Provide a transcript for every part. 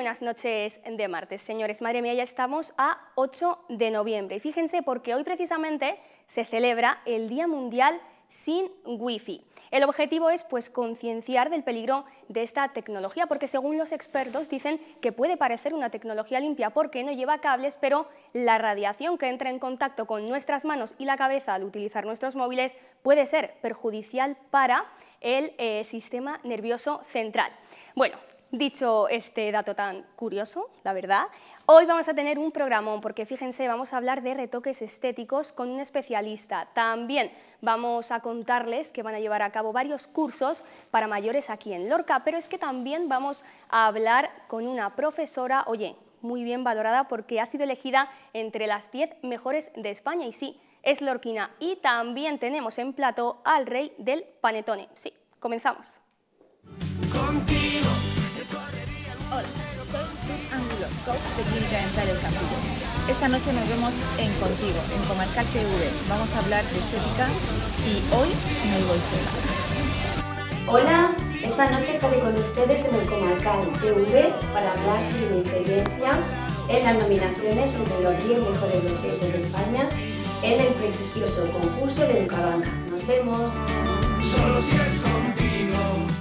buenas noches de martes, señores. Madre mía, ya estamos a 8 de noviembre. Y fíjense, porque hoy precisamente se celebra el Día Mundial sin Wi-Fi. El objetivo es concienciar del peligro de esta tecnología, porque según los expertos dicen que puede parecer una tecnología limpia porque no lleva cables, pero la radiación que entra en contacto con nuestras manos y la cabeza al utilizar nuestros móviles puede ser perjudicial para el sistema nervioso central. Bueno, dicho este dato tan curioso, la verdad, hoy vamos a tener un programón porque fíjense, vamos a hablar de retoques estéticos con un especialista. También vamos a contarles que van a llevar a cabo varios cursos para mayores aquí en Lorca, pero es que también vamos a hablar con una profesora, oye, muy bien valorada porque ha sido elegida entre las 10 mejores de España y sí, es lorquina. Y también tenemos en plató al rey del panetone. Sí, comenzamos. Contigo. Hola, soy Ruth Angulo, coach de Clínica Dental El Campillo. Esta noche nos vemos en Contigo, en Comarcal TV. Vamos a hablar de estética y hoy no voy sola. Hola, esta noche estaré con ustedes en el Comarcal TV para hablar sobre mi experiencia en las nominaciones entre los 10 mejores docentes de España en el prestigioso concurso de Educabanca. Nos vemos. Solo si es contigo.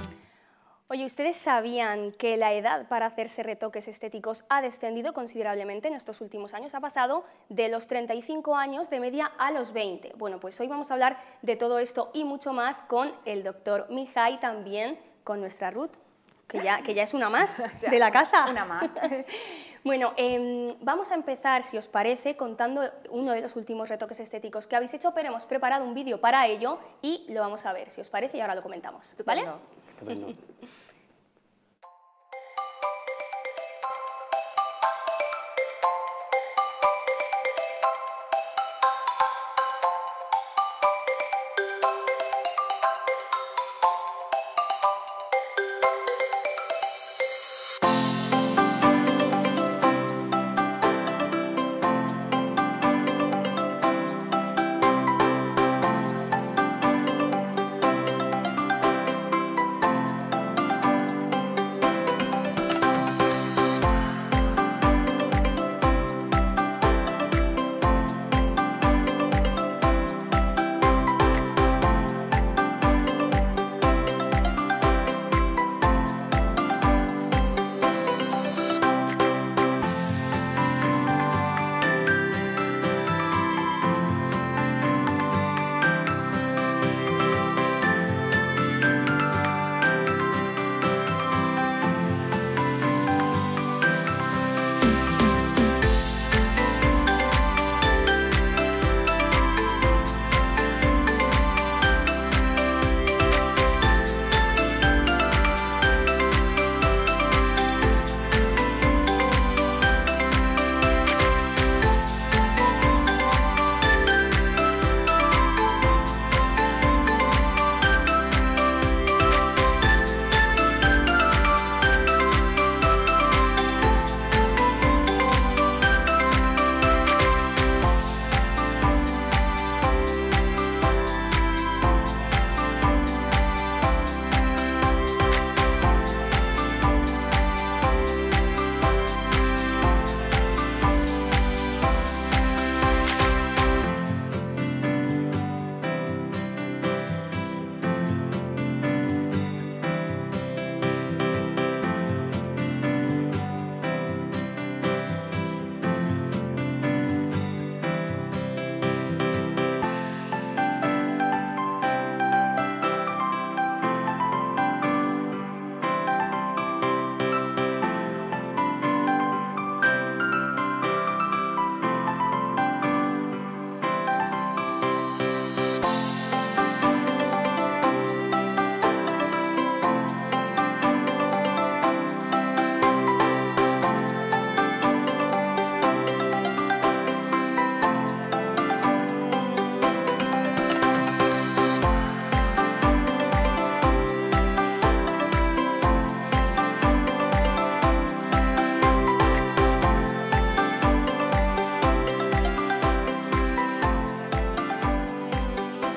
Oye, ¿ustedes sabían que la edad para hacerse retoques estéticos ha descendido considerablemente en estos últimos años? Ha pasado de los 35 años de media a los 20. Bueno, pues hoy vamos a hablar de todo esto y mucho más con el doctor Mija y también con nuestra Ruth, que ya es una más de la casa. Una más. Bueno, vamos a empezar, si os parece, contando uno de los últimos retoques estéticos que habéis hecho, pero hemos preparado un vídeo para ello y lo vamos a ver, si os parece, y ahora lo comentamos, ¿vale? Estupendo.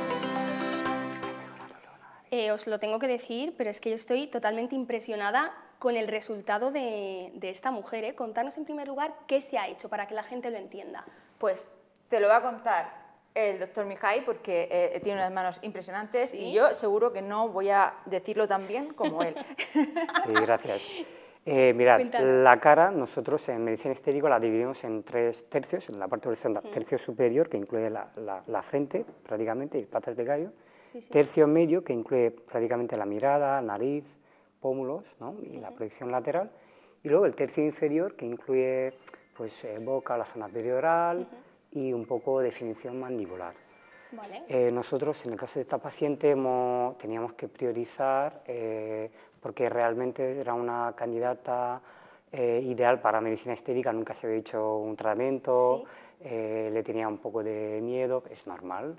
Os lo tengo que decir, pero es que yo estoy totalmente impresionada con el resultado de esta mujer, ¿eh? Contanos en primer lugar qué se ha hecho para que la gente lo entienda. Pues te lo va a contar el doctor Mihai porque tiene unas manos impresionantes. ¿Sí? Y yo seguro que no voy a decirlo tan bien como él. Sí, gracias. Mirad, Cuéntanos. la cara nosotros en medicina estética la dividimos en 3 tercios, en la parte horizontal, tercio superior, que incluye la frente prácticamente y patas de gallo, Sí, sí. tercio medio, que incluye prácticamente la mirada, nariz, pómulos, ¿no? Y la proyección lateral, y luego el tercio inferior, que incluye pues, boca, la zona perioral y un poco definición mandibular. Vale. Nosotros, en el caso de esta paciente, teníamos que priorizar porque realmente era una candidata ideal para medicina estética, nunca se había hecho un tratamiento, le tenía un poco de miedo, es normal.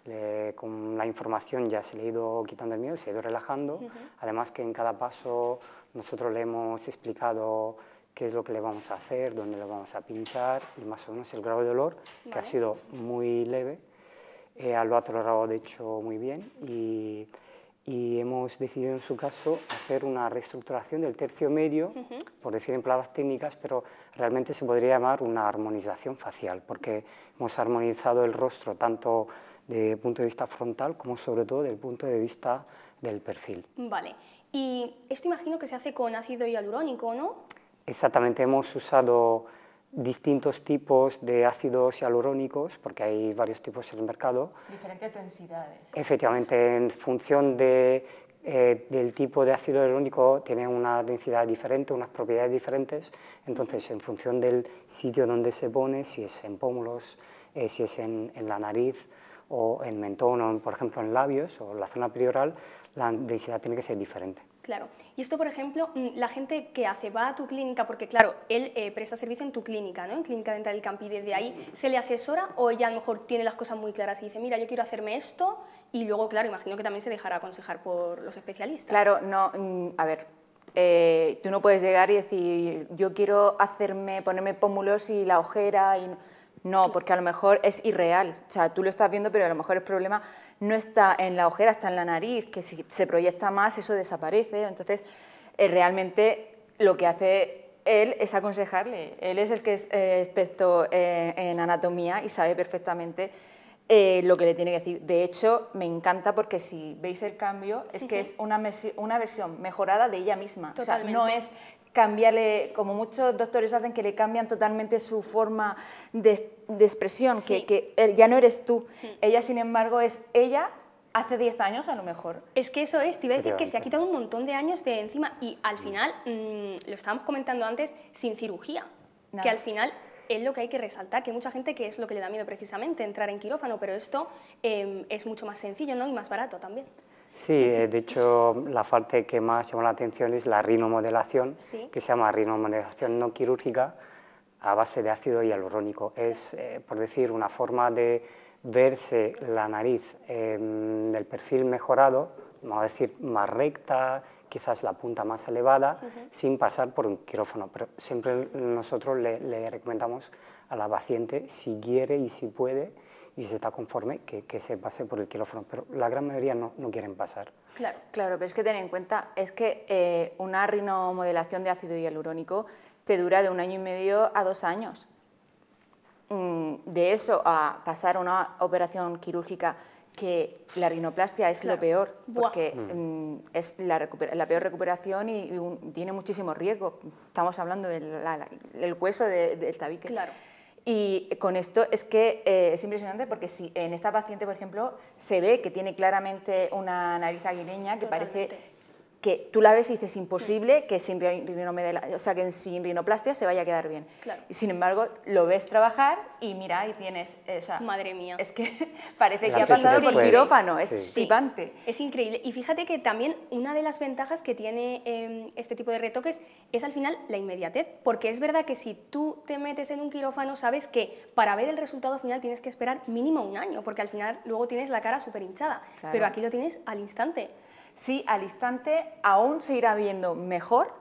Con la información ya se le ha ido quitando el miedo, se ha ido relajando. Además que en cada paso nosotros le hemos explicado qué es lo que le vamos a hacer, dónde le vamos a pinchar y más o menos el grado de dolor, que ha sido muy leve. Lo ha tolerado de hecho muy bien y hemos decidido en su caso hacer una reestructuración del tercio medio, por decir en palabras técnicas, pero realmente se podría llamar una armonización facial, porque hemos armonizado el rostro tanto desde el punto de vista frontal como sobre todo desde el punto de vista del perfil. Vale. Y esto imagino que se hace con ácido hialurónico, ¿no? Exactamente, hemos usado distintos tipos de ácidos hialurónicos, porque hay varios tipos en el mercado. Diferentes densidades. Efectivamente, en función del tipo de ácido hialurónico tiene una densidad diferente, unas propiedades diferentes, entonces en función del sitio donde se pone, si es en pómulos, si es en la nariz o en mentón o por ejemplo en labios o en la zona perioral, la densidad tiene que ser diferente. Claro. Y esto, por ejemplo, la gente que hace, va a tu clínica, porque claro, él presta servicio en tu clínica, ¿no? En Clínica Dental El Campi, desde ahí se le asesora o ella a lo mejor tiene las cosas muy claras y dice, mira, yo quiero hacerme esto y luego, claro, imagino que también se dejará aconsejar por los especialistas. Claro, no, a ver, tú no puedes llegar y decir, yo quiero ponerme pómulos y la ojera y... No, porque a lo mejor es irreal, o sea, tú lo estás viendo, pero a lo mejor el problema no está en la ojera, está en la nariz, que si se proyecta más eso desaparece, entonces realmente lo que hace él es aconsejarle, él es el que es experto en anatomía y sabe perfectamente lo que le tiene que decir. De hecho, me encanta porque si veis el cambio, es que es una versión mejorada de ella misma, Totalmente. o sea, no es cambiarle, como muchos doctores hacen, que le cambian totalmente su forma de expresión, Sí. que ya no eres tú. Ella, sin embargo, es ella hace 10 años a lo mejor. Es que eso es, te iba a decir que se ha Efectivamente. quitado un montón de años de encima y al final, lo estábamos comentando antes, sin cirugía, Nada. que al final es lo que hay que resaltar, que hay mucha gente que es lo que le da miedo precisamente, entrar en quirófano, pero esto es mucho más sencillo, ¿no? Y más barato también. Sí, de hecho la parte que más llama la atención es la rinomodelación, Sí. que se llama rinomodelación no quirúrgica a base de ácido hialurónico. Es, por decir, una forma de verse la nariz del perfil mejorado, vamos a decir, más recta, quizás la punta más elevada, sin pasar por un quirófano. Pero siempre nosotros le recomendamos a la paciente, si quiere y si puede, y si está conforme, que se pase por el quirófano, pero la gran mayoría no quieren pasar. Claro. Claro, pero es que ten en cuenta, es que una rinomodelación de ácido hialurónico te dura de 1 año y medio a 2 años. De eso a pasar a una operación quirúrgica, que la rinoplastia es Claro. lo peor, Buah. porque es la peor recuperación y tiene muchísimo riesgo. Estamos hablando del hueso del tabique. Claro. Y con esto es que es impresionante porque si en esta paciente, por ejemplo, se ve que tiene claramente una nariz aguileña que Totalmente. parece que tú la ves y dices imposible que sin sin rinoplastia se vaya a quedar bien. Claro. Y sin embargo, lo ves trabajar y mira, y tienes... o sea, Madre mía. Es que parece El que ha antes y pasado por después. quirófano, es Sí. flipante. Es increíble. Y fíjate que también una de las ventajas que tiene este tipo de retoques es al final la inmediatez, porque es verdad que si tú te metes en un quirófano sabes que para ver el resultado final tienes que esperar mínimo 1 año, porque al final luego tienes la cara súper hinchada, Claro. pero aquí lo tienes al instante. Sí, al instante aún se irá viendo mejor, o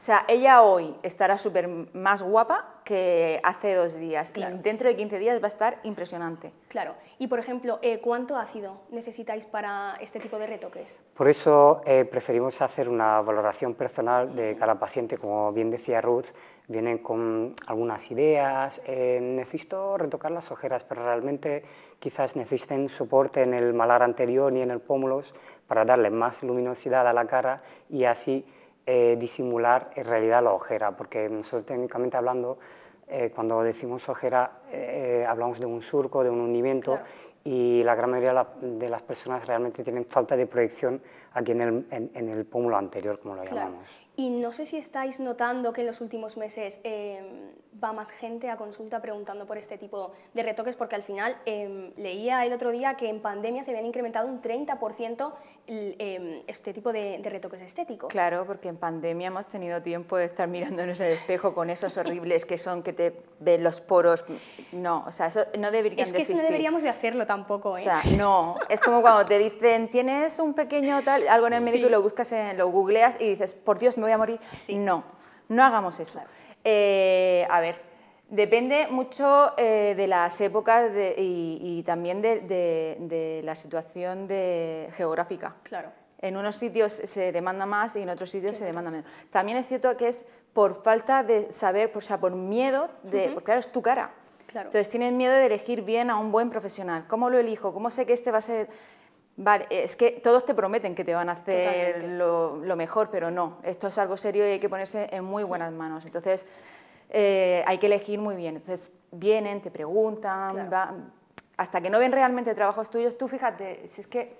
sea, ella hoy estará súper más guapa que hace 2 días y dentro de 15 días va a estar impresionante. Claro. Y, por ejemplo, ¿cuánto ácido necesitáis para este tipo de retoques? Por eso preferimos hacer una valoración personal de cada paciente. Como bien decía Ruth, vienen con algunas ideas, necesito retocar las ojeras, pero realmente quizás necesiten soporte en el malar anterior y en el pómulos para darle más luminosidad a la cara y así disimular en realidad la ojera, porque nosotros técnicamente hablando, cuando decimos ojera, hablamos de un surco, de un hundimiento, y la gran mayoría de las personas realmente tienen falta de proyección aquí en el pómulo anterior, como lo llamamos. Y no sé si estáis notando que en los últimos meses va más gente a consulta preguntando por este tipo de retoques, porque al final leía el otro día que en pandemia se habían incrementado un 30% este tipo de retoques estéticos. Claro, porque en pandemia hemos tenido tiempo de estar mirándonos en el espejo con esos horribles que son que te ven los poros. No, o sea, eso no deberían de existir. Es que no deberíamos de hacerlo tampoco, ¿eh? O sea, no, es como cuando te dicen, tienes un pequeño tal, algo en el médico y lo buscas, lo googleas y dices, por Dios, me voy a morir. No, no hagamos eso. A ver, depende mucho de las épocas y también de la situación geográfica. Claro. En unos sitios se demanda más y en otros sitios se demanda menos. También es cierto que es por falta de saber, o sea, por miedo, porque claro, es tu cara. Claro. Entonces tienen miedo de elegir bien a un buen profesional. ¿Cómo lo elijo? ¿Cómo sé que este va a ser...? Vale, es que todos te prometen que te van a hacer lo mejor, pero no. Esto es algo serio y hay que ponerse en muy buenas manos. Entonces hay que elegir muy bien. Entonces vienen, te preguntan, hasta que no ven realmente trabajos tuyos. Tú fíjate, si es que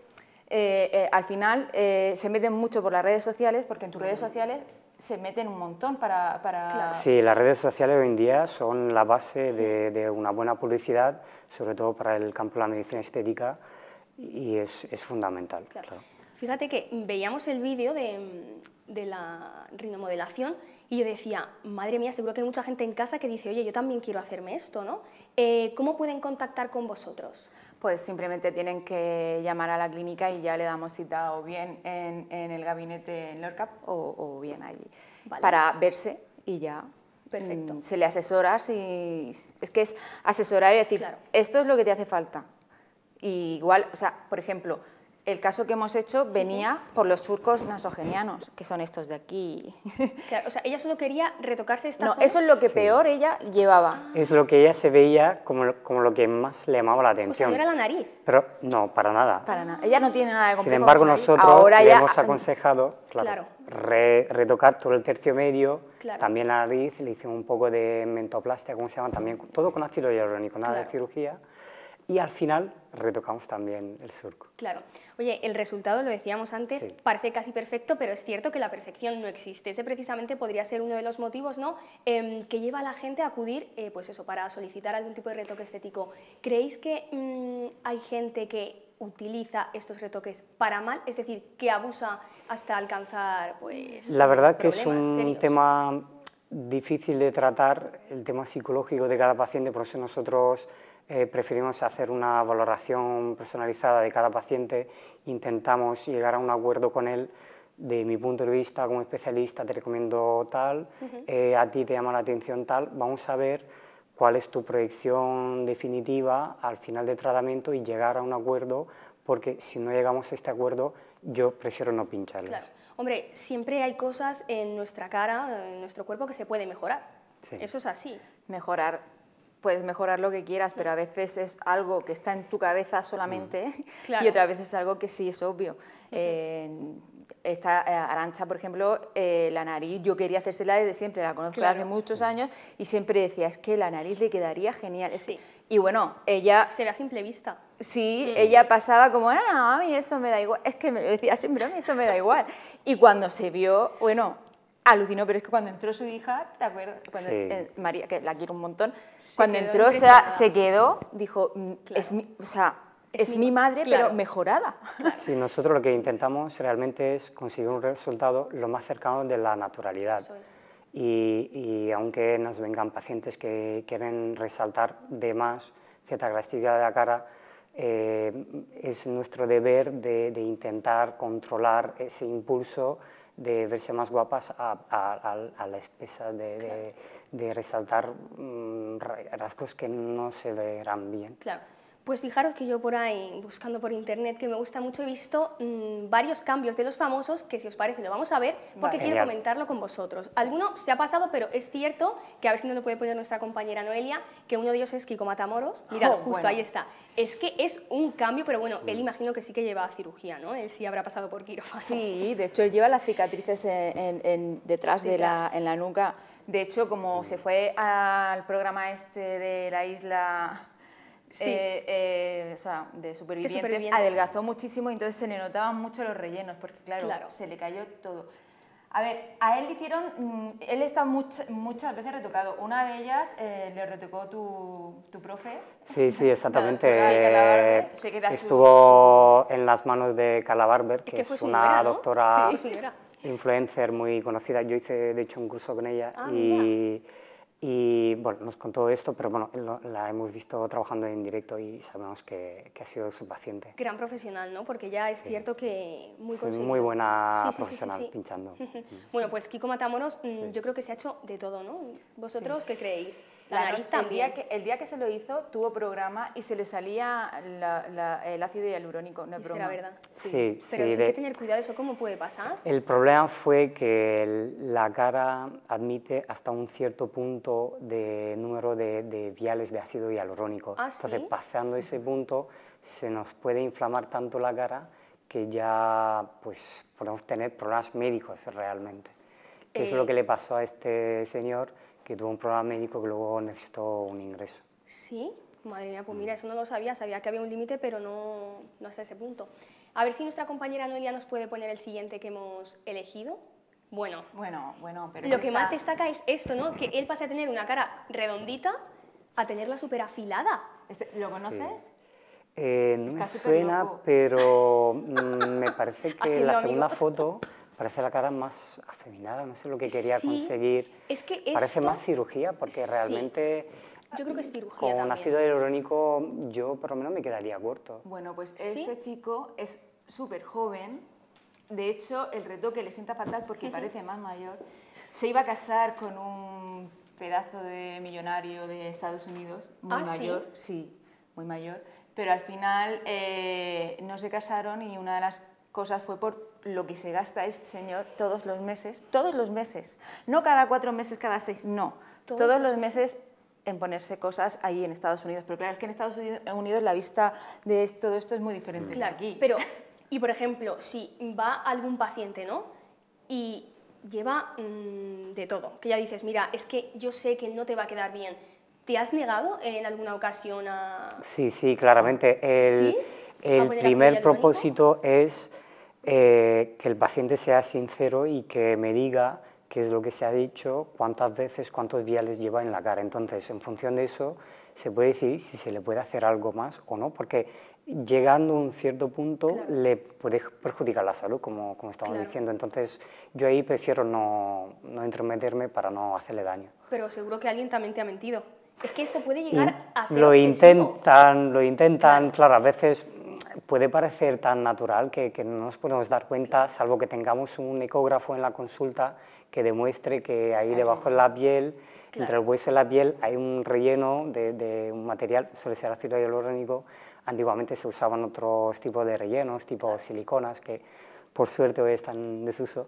al final se meten mucho por las redes sociales, porque en tus redes sociales se meten un montón para... Sí, las redes sociales hoy en día son la base de una buena publicidad, sobre todo para el campo de la medicina estética, y es fundamental. Claro. Fíjate que veíamos el vídeo de la rinomodelación y yo decía, madre mía, seguro que hay mucha gente en casa que dice, oye, yo también quiero hacerme esto, ¿no? ¿Cómo pueden contactar con vosotros? Pues simplemente tienen que llamar a la clínica y ya le damos cita o bien en el gabinete en LORCAP o bien allí, para verse y ya. Perfecto. Se le asesora, es que es asesorar y decir, esto es lo que te hace falta. Y igual, o sea, por ejemplo, el caso que hemos hecho venía por los surcos nasogenianos, que son estos de aquí. Claro, o sea, ella solo quería retocarse esta zona. No, eso es lo que peor ella llevaba. Es lo que ella se veía como lo que más le llamaba la atención. O sea, no era la nariz. Pero no, para nada. Para nada. Ella no tiene nada de complejo. Sin embargo, nosotros ahora le ya... hemos aconsejado retocar todo el tercio medio, también la nariz, le hicimos un poco de mentoplastia, ¿cómo se llama? También, todo con ácido hialurónico, nada de cirugía. Y al final retocamos también el surco. Claro. Oye, el resultado, lo decíamos antes, parece casi perfecto, pero es cierto que la perfección no existe. Ese precisamente podría ser uno de los motivos, ¿no?, que lleva a la gente a acudir, pues eso, para solicitar algún tipo de retoque estético. ¿Creéis que hay gente que utiliza estos retoques para mal, es decir, que abusa hasta alcanzar, pues, la verdad que es un serios? tema difícil de tratar, el tema psicológico de cada paciente, por eso nosotros preferimos hacer una valoración personalizada de cada paciente, intentamos llegar a un acuerdo con él. De mi punto de vista como especialista te recomiendo tal, a ti te llama la atención tal, vamos a ver cuál es tu proyección definitiva al final del tratamiento y llegar a un acuerdo, porque si no llegamos a este acuerdo yo prefiero no pincharles. Claro. Hombre, siempre hay cosas en nuestra cara, en nuestro cuerpo que se puede mejorar, eso es así. Puedes mejorar lo que quieras, pero a veces es algo que está en tu cabeza solamente y otras veces es algo que sí es obvio. Arantxa, por ejemplo, la nariz, yo quería hacérsela desde siempre, la conozco desde hace muchos años y siempre decía, es que la nariz le quedaría genial. Y bueno, ella... Se ve a simple vista. Sí, ella pasaba como, no, a mí eso me da igual, es que me decía siempre, a mí eso me da igual. Y cuando se vio, bueno... alucinó, pero es que cuando entró su hija, ¿te acuerdas? Cuando, María, que la quiero un montón, cuando entró se quedó, dijo, es mi madre, pero mejorada. Sí, nosotros lo que intentamos realmente es conseguir un resultado lo más cercano de la naturalidad. Eso es. Y aunque nos vengan pacientes que quieren resaltar de más cierta elasticidad de la cara, es nuestro deber de intentar controlar ese impulso de verse más guapas a la espesa de resaltar rasgos que no se verán bien. Claro. Pues fijaros que yo por ahí, buscando por internet, que me gusta mucho, he visto varios cambios de los famosos, que si os parece lo vamos a ver, porque quiero Genial. comentarlo con vosotros. Alguno se ha pasado, pero es cierto, que a ver si nos lo puede poner nuestra compañera Noelia, que uno de ellos es Kiko Matamoros. Mirad, justo bueno. ahí está. Es que es un cambio, pero bueno, él imagino que sí que lleva cirugía, ¿no? Él sí habrá pasado por quirófano. Sí, de hecho él lleva las cicatrices detrás Detrás. en la nuca. De hecho, como se fue al programa este de la isla... Sí. O sea, de supervivientes, adelgazó muchísimo y entonces se le notaban mucho los rellenos, porque claro, se le cayó todo. A ver, a él le hicieron, él está muchas veces retocado. Una de ellas le retocó tu profe. Sí, sí, exactamente. Carla Estuvo en las manos de Carla Barber, que fue es su una nuera, ¿no? doctora Sí, su nuera. influencer muy conocida. Yo hice, de hecho, un curso con ella y bueno, nos contó esto, pero bueno, la hemos visto trabajando en directo y sabemos que ha sido su paciente. Gran profesional, ¿no? Porque ya es cierto que muy Sí, conseguido. muy buena Sí. profesional pinchando. Bueno, pues Kiko Matamoros, yo creo que se ha hecho de todo, ¿no? ¿Vosotros qué creéis? La nariz también. El día que se lo hizo, tuvo programa y se le salía el ácido hialurónico, no es Y broma. será verdad. Sí, Pero eso hay que tener cuidado, ¿eso cómo puede pasar? El problema fue que la cara admite hasta un cierto punto de número de viales de ácido hialurónico. ¿Ah, sí? Entonces, pasando ese punto, se nos puede inflamar tanto la cara que ya pues, podemos tener problemas médicos realmente. Que es lo que le pasó a este señor, que tuvo un problema médico que luego necesitó un ingreso. Sí, madre mía, pues mira, eso no lo sabía, sabía que había un límite, pero no hasta ese punto. A ver si nuestra compañera Noelia nos puede poner el siguiente que hemos elegido. Bueno, pero lo que más destaca es esto, ¿no? Que él pasa a tener una cara redondita a tenerla súper afilada. ¿Lo conoces? No me Está suena, superloco. pero me parece que Haciendo la segunda amigos. foto parece la cara más afeminada, no sé lo que quería Sí, conseguir. es que Parece esto- más cirugía, porque Sí. realmente Yo creo que es cirugía con también. ácido hialurónico yo por lo menos me quedaría corto. Bueno, pues ¿Sí? este chico es súper joven. De hecho, el retoque le sienta fatal porque parece más mayor. Se iba a casar con un pedazo de millonario de Estados Unidos, muy ¿Ah, sí? mayor, sí, muy mayor. Pero al final no se casaron y una de las cosas fue por lo que se gasta este señor todos los meses, no cada 4 meses, cada 6, no, todos los meses en ponerse cosas ahí en Estados Unidos. Pero claro, es que en Estados Unidos la vista de todo esto es muy diferente Claro, que aquí. pero, y por ejemplo, si va algún paciente, ¿no? Y lleva de todo, que ya dices, mira, es que yo sé que no te va a quedar bien. ¿Te has negado en alguna ocasión a...? Sí, claramente. ¿Sí? ¿A El poner primer ácido hialurónico? propósito es que el paciente sea sincero y que me diga qué es lo que se ha dicho, cuántas veces, cuántos viales lleva en la cara. Entonces, en función de eso, se puede decidir si se le puede hacer algo más o no, porque llegando a un cierto punto le puede perjudicar la salud, como estamos diciendo. Entonces, yo ahí prefiero no entrometerme para no hacerle daño. Pero seguro que alguien también te ha mentido. Es que esto puede llegar a ser Lo obsesivo. intentan, claro, a veces puede parecer tan natural que no nos podemos dar cuenta, salvo que tengamos un ecógrafo en la consulta que demuestre que ahí debajo de la piel, entre el hueso y la piel, hay un relleno de un material, suele ser ácido hialurónico. Antiguamente se usaban otros tipos de rellenos, tipo siliconas, que por suerte hoy están en desuso.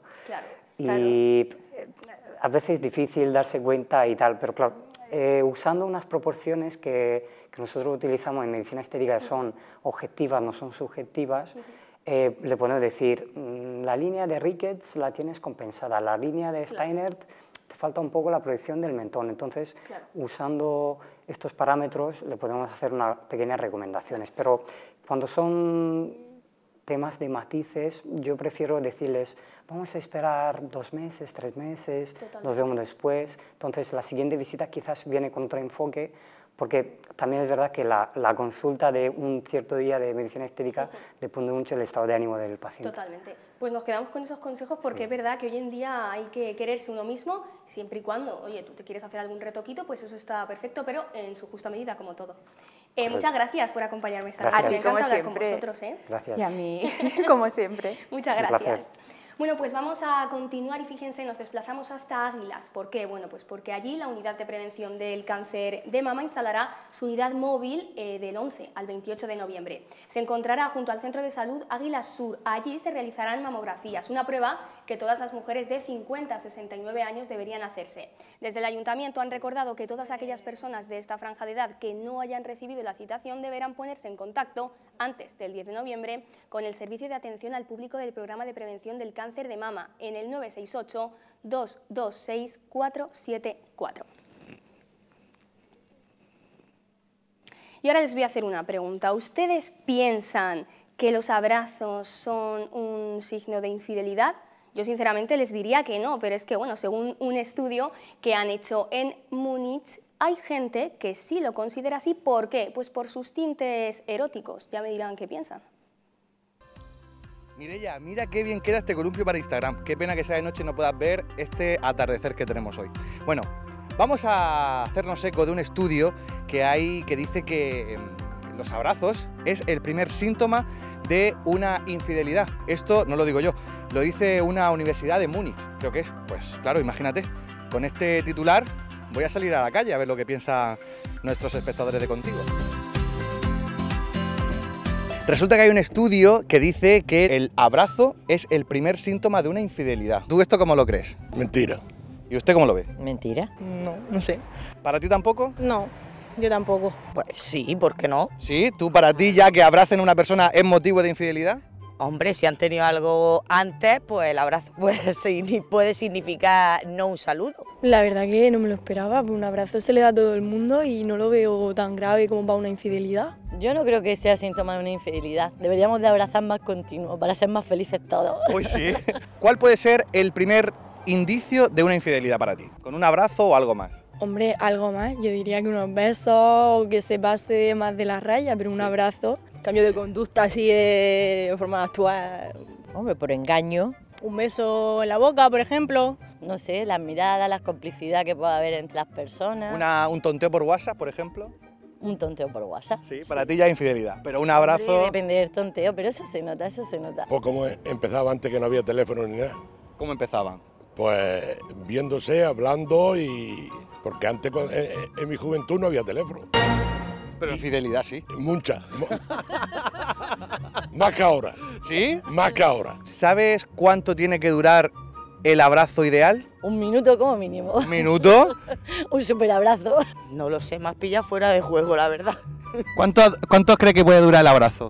Y a veces es difícil darse cuenta y tal, pero claro, usando unas proporciones que nosotros utilizamos en medicina estética, que son objetivas, no son subjetivas, le podemos decir, la línea de Ricketts la tienes compensada, la línea de Steinert te falta un poco la proyección del mentón. Entonces, usando estos parámetros le podemos hacer unas pequeñas recomendaciones, pero cuando son temas de matices, yo prefiero decirles, vamos a esperar 2 meses, 3 meses, nos vemos después. Entonces, la siguiente visita quizás viene con otro enfoque, porque también es verdad que la consulta de un cierto día de medicina estética depende mucho del estado de ánimo del paciente. Totalmente. Pues nos quedamos con esos consejos porque es verdad que hoy en día hay que quererse uno mismo, siempre y cuando, oye, tú te quieres hacer algún retoquito, pues eso está perfecto, pero en su justa medida, como todo. Muchas gracias por acompañarme esta noche. Gracias. Me encanta Como hablar con siempre. vosotros. Gracias. Y a mí, como siempre. Muchas Un placer. gracias. Bueno, pues vamos a continuar y fíjense, nos desplazamos hasta Águilas. ¿Por qué? Bueno, pues porque allí la Unidad de Prevención del Cáncer de Mama instalará su unidad móvil del 11 al 28 de noviembre. Se encontrará junto al Centro de Salud Águilas Sur. Allí se realizarán mamografías, una prueba que todas las mujeres de 50 a 69 años deberían hacerse. Desde el Ayuntamiento han recordado que todas aquellas personas de esta franja de edad que no hayan recibido la citación deberán ponerse en contacto antes del 10 de noviembre con el Servicio de Atención al Público del Programa de Prevención del Cáncer de Mama en el 968 226 474. Y ahora les voy a hacer una pregunta. ¿Ustedes piensan que los abrazos son un signo de infidelidad? Yo sinceramente les diría que no, pero es que, bueno, según un estudio que han hecho en Múnich, hay gente que sí lo considera así. ¿Por qué? Pues por sus tintes eróticos. Ya me dirán qué piensan. Mireia, mira qué bien queda este columpio para Instagram. Qué pena que sea de noche y no puedas ver este atardecer que tenemos hoy. Bueno, vamos a hacernos eco de un estudio que hay que dice que los abrazos es el primer síntoma de una infidelidad. Esto no lo digo yo, lo dice una universidad de Múnich, creo que es. Pues claro, imagínate, con este titular voy a salir a la calle a ver lo que piensan nuestros espectadores de Contigo. Resulta que hay un estudio que dice que el abrazo es el primer síntoma de una infidelidad. ¿Tú esto cómo lo crees? Mentira. ¿Y usted cómo lo ve? ¿Mentira? No, no sé. ¿Para ti tampoco? No, yo tampoco. Pues sí, ¿por qué no? ¿Sí? ¿Tú para ti ya que abracen a una persona es motivo de infidelidad? Hombre, si han tenido algo antes, pues el abrazo puede significar no un saludo. La verdad que no me lo esperaba, un abrazo se le da a todo el mundo y no lo veo tan grave como para una infidelidad. Yo no creo que sea síntoma de una infidelidad, deberíamos de abrazar más continuo para ser más felices todos. Pues sí. ¿Cuál puede ser el primer indicio de una infidelidad para ti? ¿Con un abrazo o algo más? Hombre, algo más, yo diría que unos besos o que se pase más de la raya, pero un abrazo. Cambio de conducta así de forma de actuar. Hombre, por engaño. Un beso en la boca, por ejemplo. No sé, las miradas, la complicidad que pueda haber entre las personas. ¿Un tonteo por WhatsApp, por ejemplo? Un tonteo por WhatsApp. Sí, para ti ya es infidelidad, pero un abrazo... Hombre, depende del tonteo, pero eso se nota, eso se nota. Pues como empezaba antes que no había teléfono ni nada. ¿Cómo empezaban? Pues viéndose, hablando y... Porque antes en mi juventud no había teléfono. Pero infidelidad sí. Mucha. Más que ahora. ¿Sí? Más que ahora. ¿Sabes cuánto tiene que durar el abrazo ideal? Un minuto como mínimo. ¿Un minuto? Un superabrazo. No lo sé, más pilla fuera de juego, la verdad. ¿Cuánto cree que puede durar el abrazo?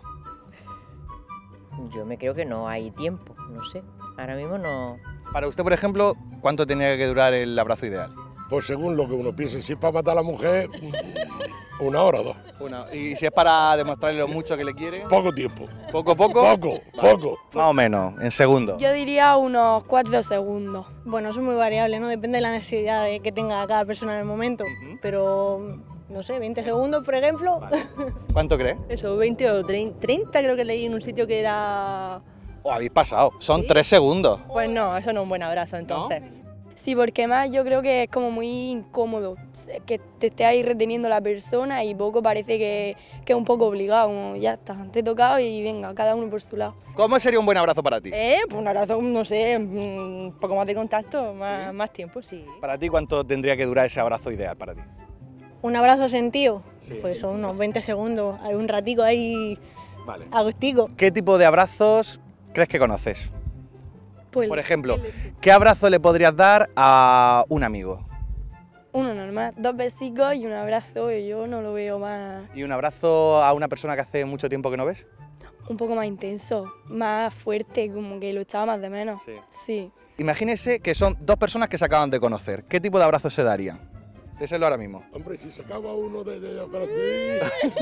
Yo me creo que no hay tiempo, no sé. Ahora mismo no... Para usted, por ejemplo, ¿cuánto tenía que durar el abrazo ideal? Pues según lo que uno piense, si es para matar a la mujer, 1 hora o 2. ¿Y si es para demostrarle lo mucho que le quiere? Poco tiempo. ¿Poco, poco? Poco, poco. Más o menos, en segundos. Yo diría unos 4 segundos. Bueno, eso es muy variable, ¿no? Depende de la necesidad que tenga cada persona en el momento. Pero, no sé, 20 segundos, por ejemplo. Vale. ¿Cuánto cree? Eso, 20 o 30 creo que leí en un sitio que era... ¿O habéis pasado? Son 3 segundos. Pues no, eso no es un buen abrazo, entonces. ¿No? Sí, porque más yo creo que es como muy incómodo que te esté ahí reteniendo la persona y poco parece que es un poco obligado, como ya está, te he tocado y venga, cada uno por su lado. ¿Cómo sería un buen abrazo para ti? Pues un abrazo, no sé, un poco más de contacto, más tiempo, sí. ¿Para ti cuánto tendría que durar ese abrazo ideal para ti? ¿Un abrazo sentido? Sí. Pues son unos 20 segundos, un ratico ahí, vale. agustico. ¿Qué tipo de abrazos crees que conoces? Pues por ejemplo, ¿qué abrazo le podrías dar a un amigo? Uno normal, 2 besicos y un abrazo, yo no lo veo más... ¿Y un abrazo a una persona que hace mucho tiempo que no ves? Un poco más intenso, más fuerte, como que lo echaba más de menos. Sí. Imagínese que son 2 personas que se acaban de conocer. ¿Qué tipo de abrazo se darían? Díselo ahora mismo. Hombre, si sacaba uno de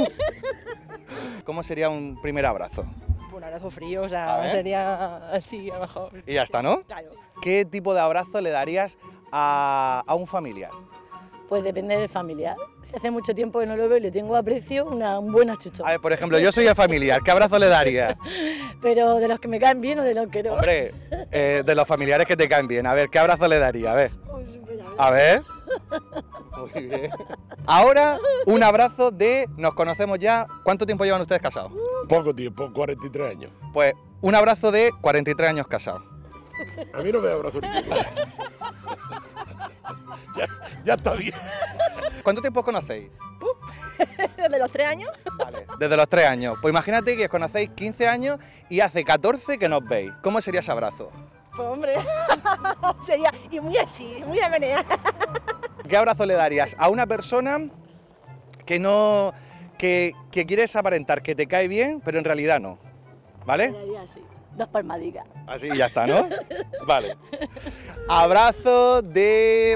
¿Cómo sería un primer abrazo? Un abrazo frío, o sea, sería así a lo mejor. Y ya está, ¿no? Claro. ¿Qué tipo de abrazo le darías a un familiar? Pues depende del familiar. Si hace mucho tiempo que no lo veo y le tengo aprecio, un buen achuchón. A ver, por ejemplo, yo soy el familiar, ¿qué abrazo le darías? Pero de los que me caen bien o de los que no. Hombre, de los familiares que te caen bien, a ver, ¿qué abrazo le daría? A ver. A ver. Muy bien. Ahora, un abrazo de nos conocemos ya. ¿Cuánto tiempo llevan ustedes casados? Poco tiempo, 43 años. Pues un abrazo de 43 años casados. A mí no me abrazo ninguno. Ya está bien. ¿Cuánto tiempo os conocéis? ¿Desde los 3 años? Vale, desde los 3 años. Pues imagínate que os conocéis 15 años y hace 14 que nos veis. ¿Cómo sería ese abrazo? Pues hombre, sería y muy así, muy de menea. ¿Qué abrazo le darías a una persona que no que quieres aparentar que te cae bien, pero en realidad no? ¿Vale? Le daría así, 2 palmadicas. Así ya está, ¿no? Vale. Abrazo de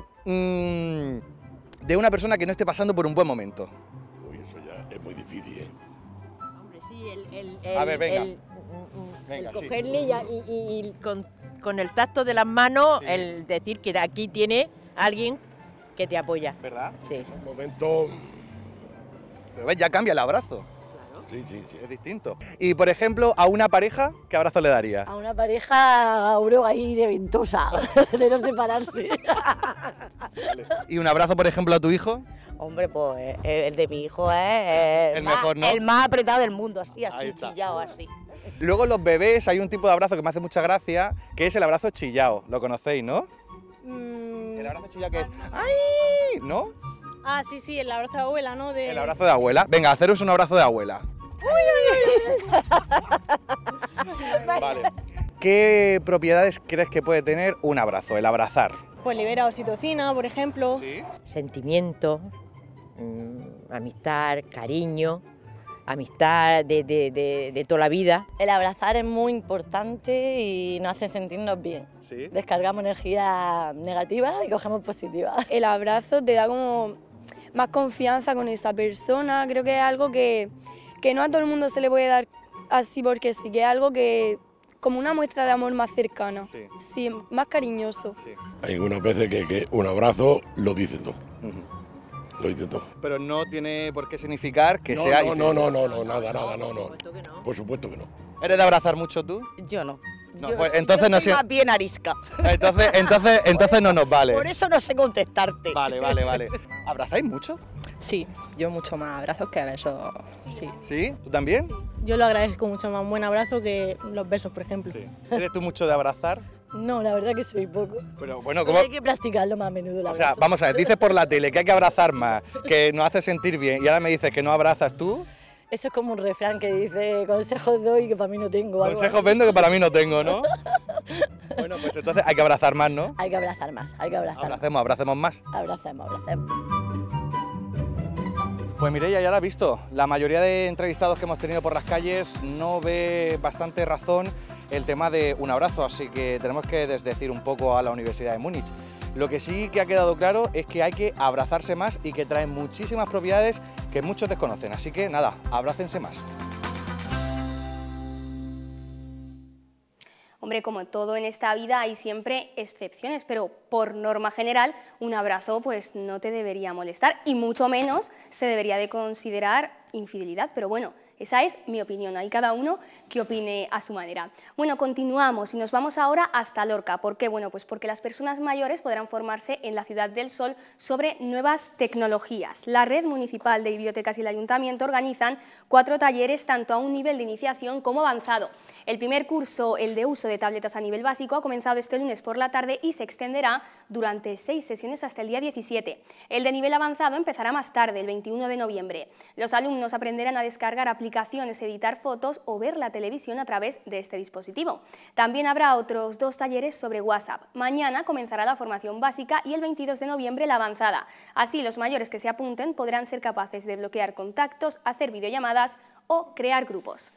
una persona que no esté pasando por un buen momento. Uy, eso ya es muy difícil, ¿eh? Hombre, sí, A ver, venga. el sí. cogerle y con el tacto de las manos, Sí. el decir que aquí tiene alguien que te apoya. ¿Verdad? Sí. Un momento... Pero ves, ya cambia el abrazo. Sí, sí, sí. Es distinto. Y, por ejemplo, a una pareja, ¿qué abrazo le daría? A una pareja, bro, ahí de ventosa, de no separarse. ¿Y un abrazo, por ejemplo, a tu hijo? Hombre, pues el de mi hijo es El mejor, ¿no? el más apretado del mundo, así, Ahí está. chillado, así. Luego los bebés hay un tipo de abrazo que me hace mucha gracia, que es el abrazo chillado. Lo conocéis, ¿no? El abrazo chillado que es ¡ay! ¿No? Ah, sí, sí, el abrazo de abuela, ¿no? El abrazo de abuela. Venga, haceros un abrazo de abuela. Vale. ¿Qué propiedades crees que puede tener un abrazo, el abrazar? Pues libera oxitocina, por ejemplo. ¿Sí? Sentimiento, amistad, cariño, amistad de toda la vida. El abrazar es muy importante y nos hace sentirnos bien. ¿Sí? Descargamos energía negativa y cogemos positiva. El abrazo te da como más confianza con esa persona, creo que es algo que no a todo el mundo se le puede dar así porque sí, que es algo que como una muestra de amor más cercana, sí, más cariñoso. Hay algunas veces que un abrazo lo dice todo. Lo dice todo. Pero no tiene por qué significar que No, sea... no, nada, no. Por supuesto que no. ¿Eres de abrazar mucho tú? Yo no. No, pues entonces no soy sé... más bien arisca. Entonces no nos vale. Por eso no sé contestarte. Vale. ¿Abrazáis mucho? Sí, yo mucho más abrazos que besos, sí. ¿Sí? ¿Tú también? Yo lo agradezco mucho más un buen abrazo que los besos, por ejemplo. ¿Eres tú mucho de abrazar? No, la verdad que soy poco. Pero bueno, Pero ¿cómo...? hay que practicarlo más a menudo, la O sea, verdad. vamos a ver, dices por la tele que hay que abrazar más, que nos hace sentir bien, y ahora me dices que no abrazas tú. Eso es como un refrán que dice, consejos doy que para mí no tengo. algo Consejos así. vendo que para mí no tengo, ¿no? Bueno, pues entonces hay que abrazar más, ¿no? Hay que abrazar más, hay que abrazar Abracemos más. más. Abracemos. Pues Mireia, ya la has visto. La mayoría de entrevistados que hemos tenido por las calles no ve bastante razón el tema de un abrazo, así que tenemos que desdecir un poco a la Universidad de Múnich. Lo que sí que ha quedado claro es que hay que abrazarse más y que trae muchísimas propiedades que muchos desconocen, así que nada, abrácense más. Hombre, como todo en esta vida hay siempre excepciones, pero por norma general un abrazo pues no te debería molestar y mucho menos se debería de considerar infidelidad, pero bueno, esa es mi opinión, hay cada uno que opine a su manera. Bueno, continuamos y nos vamos ahora hasta Lorca. ¿Por qué? Bueno, pues porque las personas mayores podrán formarse en la Ciudad del Sol sobre nuevas tecnologías. La Red Municipal de Bibliotecas y el Ayuntamiento organizan 4 talleres tanto a un nivel de iniciación como avanzado. El primer curso, el de uso de tabletas a nivel básico, ha comenzado este lunes por la tarde y se extenderá durante 6 sesiones hasta el día 17. El de nivel avanzado empezará más tarde, el 21 de noviembre. Los alumnos aprenderán a descargar aplicaciones, editar fotos o ver la televisión a través de este dispositivo. También habrá otros 2 talleres sobre WhatsApp. Mañana comenzará la formación básica y el 22 de noviembre la avanzada. Así, los mayores que se apunten podrán ser capaces de bloquear contactos, hacer videollamadas o crear grupos.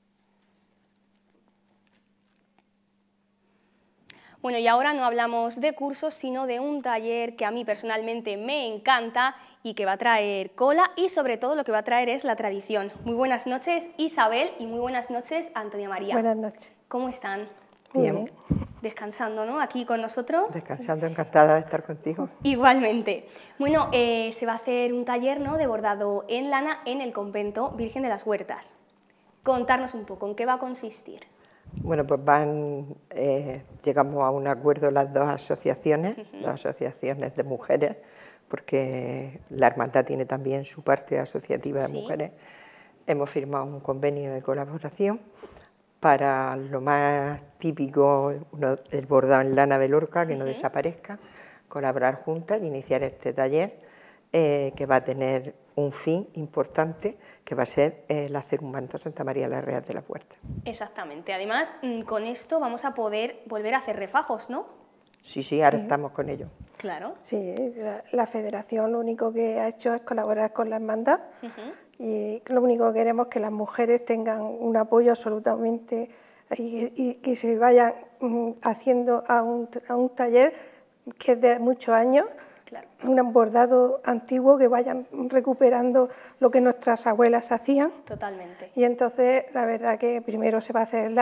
Bueno, y ahora no hablamos de cursos, sino de un taller que a mí personalmente me encanta y que va a traer cola y sobre todo lo que va a traer es la tradición. Muy buenas noches Isabel y muy buenas noches Antonia María. Buenas noches. ¿Cómo están? Bien. Descansando, ¿no? Aquí con nosotros. Descansando, encantada de estar contigo. Igualmente. Bueno, se va a hacer un taller, ¿no?, de bordado en lana en el convento Virgen de las Huertas. Contarnos un poco, ¿en qué va a consistir? Bueno, pues llegamos a un acuerdo las 2 asociaciones, 2 asociaciones de mujeres, porque la hermandad tiene también su parte asociativa de mujeres. Hemos firmado un convenio de colaboración para lo más típico, el bordado en lana de Lorca, que no desaparezca, colaborar juntas y iniciar este taller que va a tener un fin importante, que va a ser el hacer un manto a Santa María la Real de la Puerta. Exactamente. Además, con esto vamos a poder volver a hacer refajos, ¿no? Sí, ahora estamos con ello. Claro. Sí, la federación lo único que ha hecho es colaborar con la hermandad y lo único que queremos es que las mujeres tengan un apoyo absolutamente y que se vayan haciendo a un taller que es de muchos años, un bordado antiguo, que vayan recuperando lo que nuestras abuelas hacían. Totalmente. Y entonces la verdad que primero se va a hacer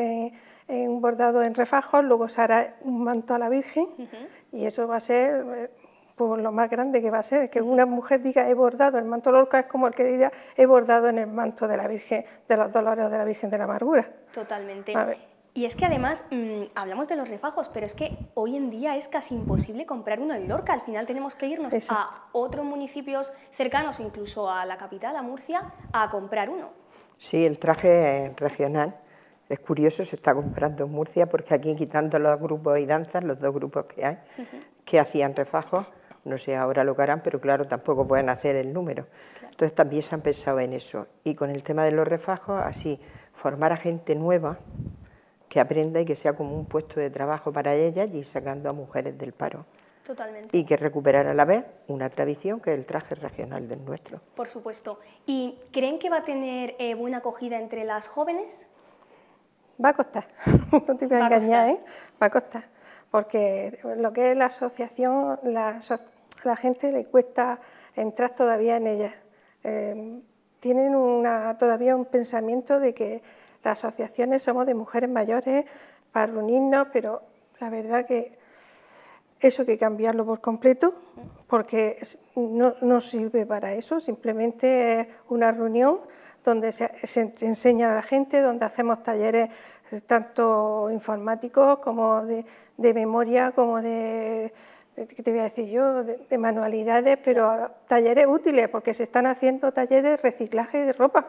un bordado en refajos, luego se hará un manto a la Virgen y eso va a ser pues, lo más grande que va a ser. Que una mujer diga he bordado el manto de Lorca es como el que diga he bordado en el manto de la Virgen de los Dolores o de la Virgen de la Amargura. Totalmente. Y es que además hablamos de los refajos, pero es que hoy en día es casi imposible comprar uno en Lorca. Al final tenemos que irnos a otros municipios cercanos o incluso a la capital, a Murcia, a comprar uno. Sí, el traje regional es curioso, se está comprando en Murcia porque aquí, quitando los grupos y danzas, los dos grupos que hay, que hacían refajos, no sé ahora lo que harán, pero claro, tampoco pueden hacer el número. Entonces también se han pensado en eso. Y con el tema de los refajos, así, formar a gente nueva que aprenda y que sea como un puesto de trabajo para ellas y sacando a mujeres del paro. Totalmente. Y que recuperar a la vez una tradición que es el traje regional del nuestro. Por supuesto. ¿Y creen que va a tener buena acogida entre las jóvenes? Va a costar, no te voy a engañar, va a costar, porque lo que es la asociación, la gente le cuesta entrar todavía en ella. Tienen todavía un pensamiento de que las asociaciones somos de mujeres mayores para reunirnos, pero la verdad que eso hay que cambiarlo por completo, porque no sirve para eso, simplemente es una reunión donde se enseña a la gente, donde hacemos talleres tanto informáticos como de memoria, como ¿qué te voy a decir yo?, de manualidades, pero talleres útiles, porque se están haciendo talleres de reciclaje de ropa.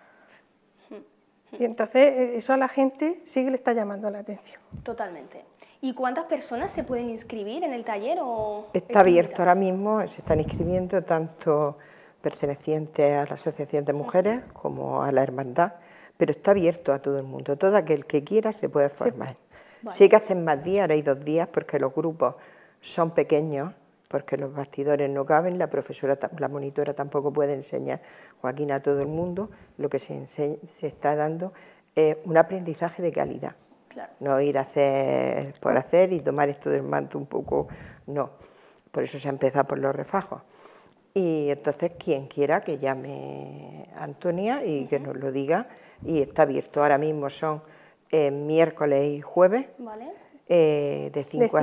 Y entonces eso a la gente sí que le está llamando la atención. Totalmente. ¿Y cuántas personas se pueden inscribir en el taller? Está abierto ahora mismo, se están inscribiendo tanto pertenecientes a la Asociación de Mujeres como a la Hermandad, pero está abierto a todo el mundo. Todo aquel que quiera se puede formar. Sí hay que hacer más días, ahora hay 2 días, porque los grupos son pequeños, porque los bastidores no caben, la profesora, la monitora tampoco puede enseñar, Joaquín, a todo el mundo. Lo que se está dando es un aprendizaje de calidad. Claro. No ir a hacer por hacer y tomar esto del manto un poco, no. Por eso se ha empezado por los refajos. Y entonces quien quiera que llame a Antonia y que nos lo diga, y está abierto. Ahora mismo son miércoles y jueves, de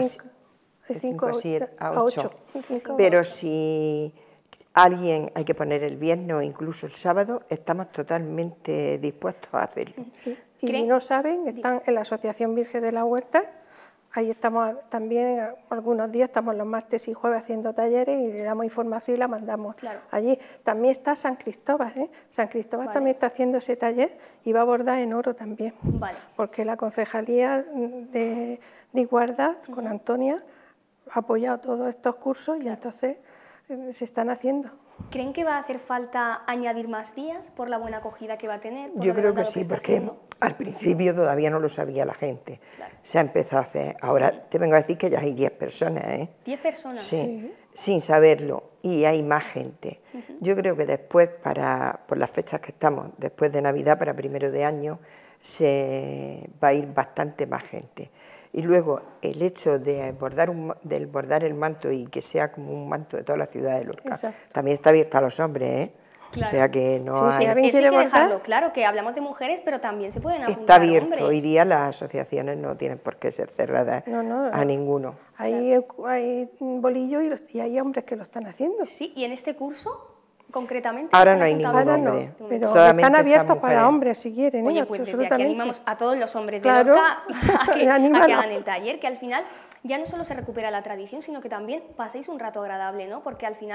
5 a 8. Pero si alguien hay que poner el viernes o incluso el sábado, estamos totalmente dispuestos a hacerlo. Y si no saben, están en la Asociación Virgen de la Huerta. Ahí estamos también, algunos días estamos los martes y jueves haciendo talleres y le damos información y la mandamos allí. También está San Cristóbal, San Cristóbal también está haciendo ese taller y va a bordar en oro también. Porque la Concejalía de Igualdad, con Antonia, ha apoyado todos estos cursos y entonces se están haciendo. ¿Creen que va a hacer falta añadir más días por la buena acogida que va a tener? Yo creo que sí, porque al principio todavía no lo sabía la gente. Se ha empezado a hacer. Ahora te vengo a decir que ya hay 10 personas. ¿10 personas? Sí, sin saberlo. Y hay más gente. Yo creo que después, por las fechas que estamos, después de Navidad, para 1 de año, se va a ir bastante más gente. Y luego el hecho de bordar el manto y que sea como un manto de toda la ciudad de Lorca, también está abierto a los hombres, Claro. O sea que no hay... Eso hay que dejarlo claro, que hablamos de mujeres, pero también se pueden apuntar Está abierto, hombres. hoy día las asociaciones no tienen por qué ser cerradas a ninguno. Hay bolillos y hay hombres que lo están haciendo. Sí, y en este curso... Concretamente, ahora no hay ningún hombre, pero están abiertos para hombres si quieren. Oye, pues desde aquí animamos a todos los hombres de Lorca a que hagan el taller, que al final ya no solo se recupera la tradición, sino que también paséis un rato agradable, ¿no? Porque al final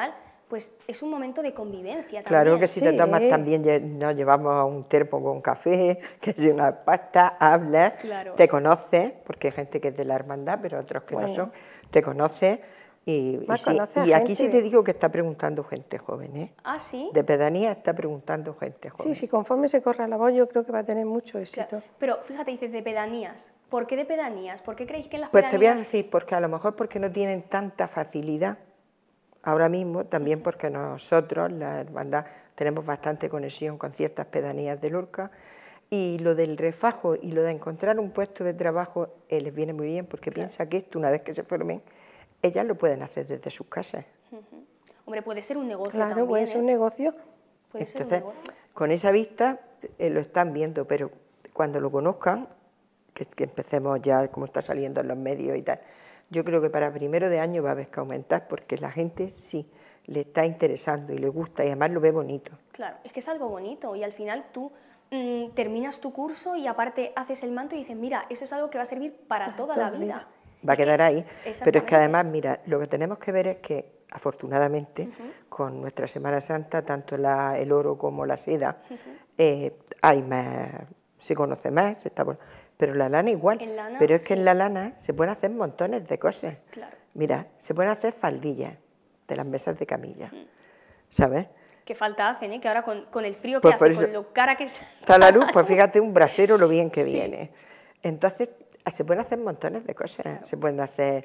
pues es un momento de convivencia también. Claro que si te tomas también, nos llevamos un termo con café, que es una pasta, hablas, te conoces, porque hay gente que es de la hermandad, pero otros que no son, te conoces. Y aquí sí te digo que está preguntando gente joven, ¿eh? ¿Ah, sí? De pedanía está preguntando gente joven. Sí, conforme se corra la voz yo creo que va a tener mucho éxito. Claro. Pero fíjate, dices de pedanías. ¿Por qué de pedanías? ¿Por qué creéis que en las Pues pedanías...? te voy a decir, porque a lo mejor porque no tienen tanta facilidad ahora mismo, también porque nosotros, la hermandad, tenemos bastante conexión con ciertas pedanías de Lorca, y lo del refajo y lo de encontrar un puesto de trabajo les viene muy bien, porque piensa que esto, una vez que se formen, ellas lo pueden hacer desde sus casas. Hombre, puede ser un negocio también. Claro, puede ser un negocio. Puede ser Entonces, un negocio. con esa vista lo están viendo, pero cuando lo conozcan, que empecemos ya, como está saliendo en los medios y tal, yo creo que para primero de año va a haber que aumentar, porque la gente sí le está interesando y le gusta, y además lo ve bonito. Claro, es que es algo bonito, y al final tú terminas tu curso y aparte haces el manto y dices, mira, eso es algo que va a servir para toda la vida. Va a quedar ahí, pero es que además, mira, lo que tenemos que ver es que, afortunadamente, con nuestra Semana Santa, tanto el oro como la seda, hay más, se conoce más, pero la lana igual, pero es que en la lana se pueden hacer montones de cosas. Claro. Mira, se pueden hacer faldillas de las mesas de camilla, ¿sabes? Que falta hacen, ¿eh? Que ahora con el frío Pues que hace, con lo cara que está la luz, pues fíjate un brasero lo bien que viene. Entonces, se pueden hacer montones de cosas, se pueden hacer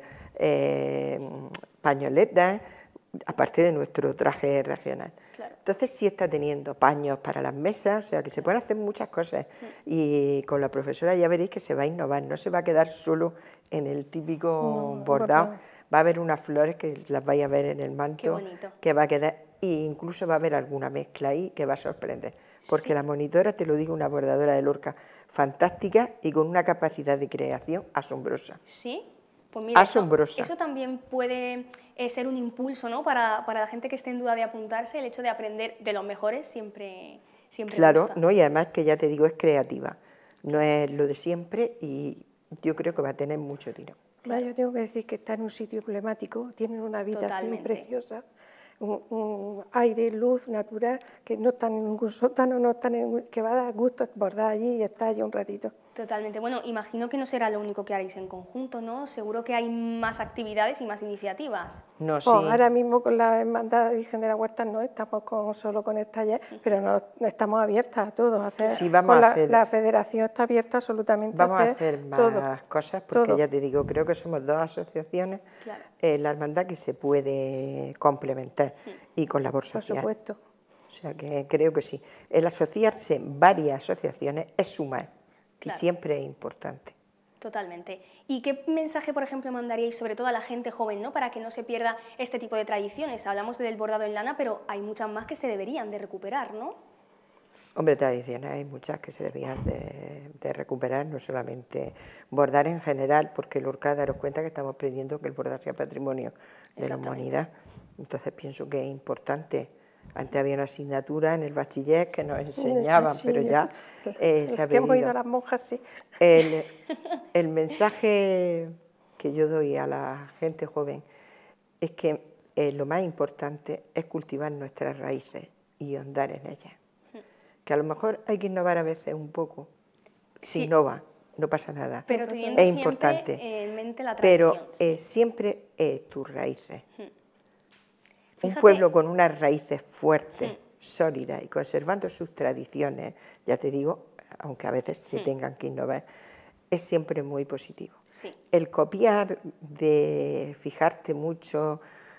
pañoletas, aparte de nuestro traje regional. Entonces sí está teniendo paños para las mesas, o sea que se pueden hacer muchas cosas. Y con la profesora ya veréis que se va a innovar, no se va a quedar solo en el típico bordado, va a haber unas flores que las vais a ver en el manto, que va a quedar, e incluso va a haber alguna mezcla ahí que va a sorprender, porque la monitora, te lo digo, una bordadora de Lorca fantástica y con una capacidad de creación asombrosa. Sí, pues mira, asombrosa. Eso también puede ser un impulso, ¿no? Para la gente que esté en duda de apuntarse, el hecho de aprender de los mejores siempre claro, gusta. ¿no? Y además que ya te digo, es creativa, no es lo de siempre y yo creo que va a tener mucho tiro. Claro. Yo tengo que decir que está en un sitio emblemático, tienen una habitación preciosa, un aire, luz natural, que no están en ningún sótano, que va a dar gusto bordar allí y estar allí un ratito. Totalmente. Bueno, imagino que no será lo único que haréis en conjunto, ¿no? Seguro que hay más actividades y más iniciativas. No, sí. Ahora mismo con la Hermandad Virgen de la Huerta no estamos solo con el taller, pero no estamos abiertas a todo. La federación está abierta absolutamente a hacer más todo, cosas, porque ya te digo, creo que somos dos asociaciones, la hermandad que se puede complementar y con labor social. Por supuesto. O sea que creo que sí. El asociarse en varias asociaciones es sumar. Y siempre es importante. Totalmente. ¿Y qué mensaje, por ejemplo, mandaríais sobre todo a la gente joven, ¿no? Para que no se pierda este tipo de tradiciones? Hablamos del bordado en lana, pero hay muchas más que se deberían de recuperar, ¿no? Hombre, tradiciones hay muchas que se deberían de recuperar, no solamente bordar en general, porque Lorca, daros cuenta que estamos pidiendo que el bordar sea patrimonio de la humanidad. Entonces pienso que es importante. Antes había una asignatura en el bachiller que nos enseñaban, pero ya se ha hemos ido a las monjas, sí. El mensaje que yo doy a la gente joven es que lo más importante es cultivar nuestras raíces y ahondar en ellas. Que a lo mejor hay que innovar a veces un poco. Si innova, no pasa nada. Pero teniendo es importante, siempre en mente la tradición. Pero siempre tus raíces. Un pueblo con unas raíces fuertes, sólidas y conservando sus tradiciones, ya te digo, aunque a veces se tengan que innovar, es siempre muy positivo. Sí. El copiar, de fijarte mucho,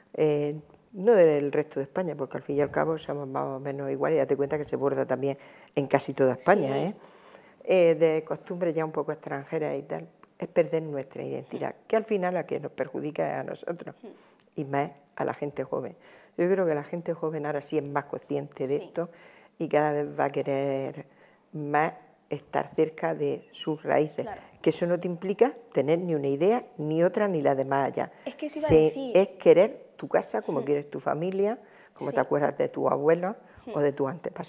no del resto de España, porque al fin y al cabo somos más o menos iguales, y date cuenta que se borda también en casi toda España, de costumbres ya un poco extranjeras y tal, es perder nuestra identidad, que al final a quien nos perjudica es a nosotros, y más a la gente joven. Yo creo que la gente joven ahora sí es más consciente de esto y cada vez va a querer más estar cerca de sus raíces, que eso no te implica tener ni una idea, ni otra, ni la de más allá. Es que eso iba a decir. Es querer tu casa como quieres tu familia, como te acuerdas de tu abuelo o de tu antepasado.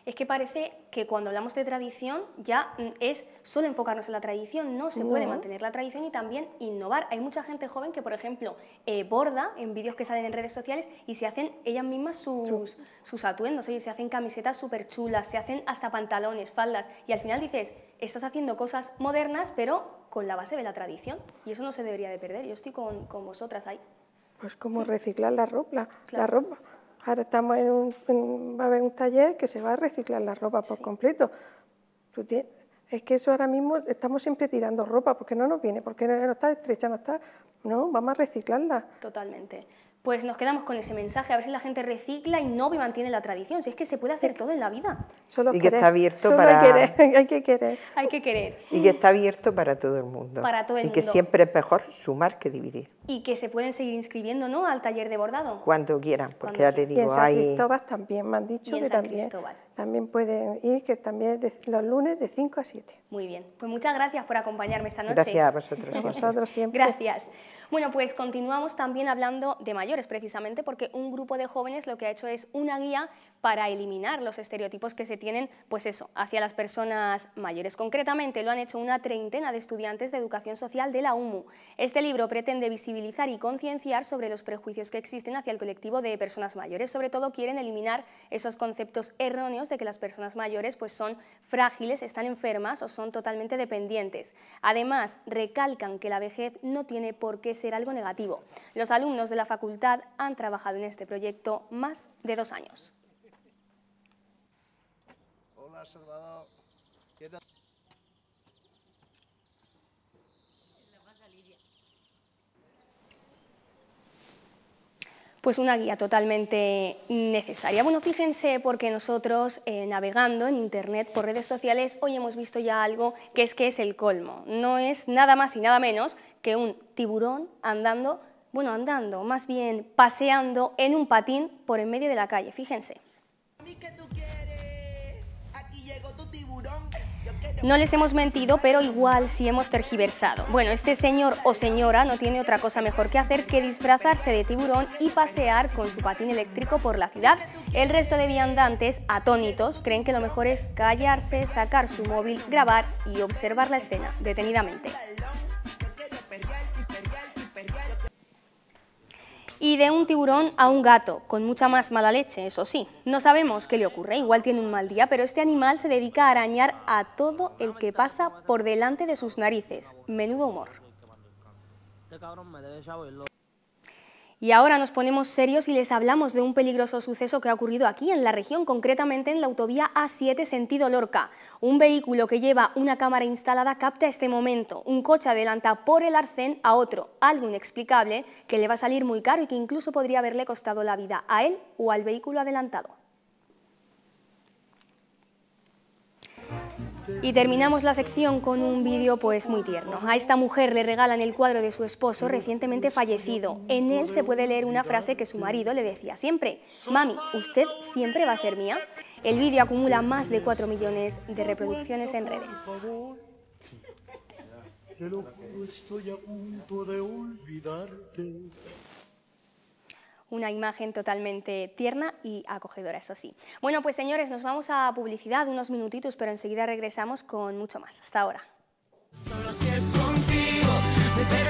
Es que parece que cuando hablamos de tradición ya es solo enfocarnos en la tradición, no se puede mantener la tradición y también innovar. Hay mucha gente joven que, por ejemplo, borda en vídeos que salen en redes sociales y se hacen ellas mismas sus atuendos, oye, se hacen camisetas súper chulas, se hacen hasta pantalones, faldas, y al final dices, estás haciendo cosas modernas, pero con la base de la tradición, y eso no se debería de perder. Yo estoy con vosotras ahí. Pues como reciclar la ropa. Ahora estamos va a haber un taller que se va a reciclar la ropa por completo. Es que eso ahora mismo estamos siempre tirando ropa porque no nos viene, porque no está estrecha, no, vamos a reciclarla. Totalmente. Pues nos quedamos con ese mensaje, a ver si la gente recicla, innova y mantiene la tradición. Si es que se puede hacer todo en la vida. Y que está abierto para... hay que querer. Hay que querer. Y que está abierto para todo el mundo. Para todo el mundo. Y que siempre es mejor sumar que dividir. Y que se pueden seguir inscribiendo, ¿no?, al taller de bordado. Cuando quieran, porque ya te digo, y en San Cristóbal también me han dicho que también pueden ir, que también los lunes de 5 a 7. Muy bien, pues muchas gracias por acompañarme esta noche. Gracias a vosotros. A vosotros siempre. Gracias. Bueno, pues continuamos también hablando de mayores, precisamente, porque un grupo de jóvenes lo que ha hecho es una guía para eliminar los estereotipos que se tienen, pues eso, hacia las personas mayores. Concretamente lo han hecho una treintena de estudiantes de educación social de la UMU. Este libro pretende visibilizar y concienciar sobre los prejuicios que existen hacia el colectivo de personas mayores. Sobre todo quieren eliminar esos conceptos erróneos de que las personas mayores pues son frágiles, están enfermas o son totalmente dependientes. Además, recalcan que la vejez no tiene por qué ser algo negativo. Los alumnos de la facultad han trabajado en este proyecto más de 2 años. Hola, Salvador. ¿Qué tal? Pues una guía totalmente necesaria. Bueno, fíjense, porque nosotros navegando en internet por redes sociales hoy hemos visto ya algo que es el colmo. No es nada más y nada menos que un tiburón andando, más bien paseando en un patín por en medio de la calle. Fíjense. No les hemos mentido, pero igual sí hemos tergiversado. Bueno, este señor o señora no tiene otra cosa mejor que hacer que disfrazarse de tiburón y pasear con su patín eléctrico por la ciudad. El resto de viandantes, atónitos, creen que lo mejor es callarse, sacar su móvil, grabar y observar la escena detenidamente. Y de un tiburón a un gato, con mucha más mala leche, eso sí. No sabemos qué le ocurre, igual tiene un mal día, pero este animal se dedica a arañar a todo el que pasa por delante de sus narices. Menudo humor. Y ahora nos ponemos serios y les hablamos de un peligroso suceso que ha ocurrido aquí en la región, concretamente en la autovía A7 sentido Lorca. Un vehículo que lleva una cámara instalada capta este momento. Un coche adelanta por el arcén a otro, algo inexplicable que le va a salir muy caro y que incluso podría haberle costado la vida a él o al vehículo adelantado. Y terminamos la sección con un vídeo pues muy tierno. A esta mujer le regalan el cuadro de su esposo recientemente fallecido. En él se puede leer una frase que su marido le decía siempre: «Mami, ¿usted siempre va a ser mía?». El vídeo acumula más de 4 millones de reproducciones en redes. Estoy a punto de olvidarte. Una imagen totalmente tierna y acogedora, eso sí. Bueno, pues señores, nos vamos a publicidad unos minutitos, pero enseguida regresamos con mucho más. Hasta ahora. Solo si es contigo,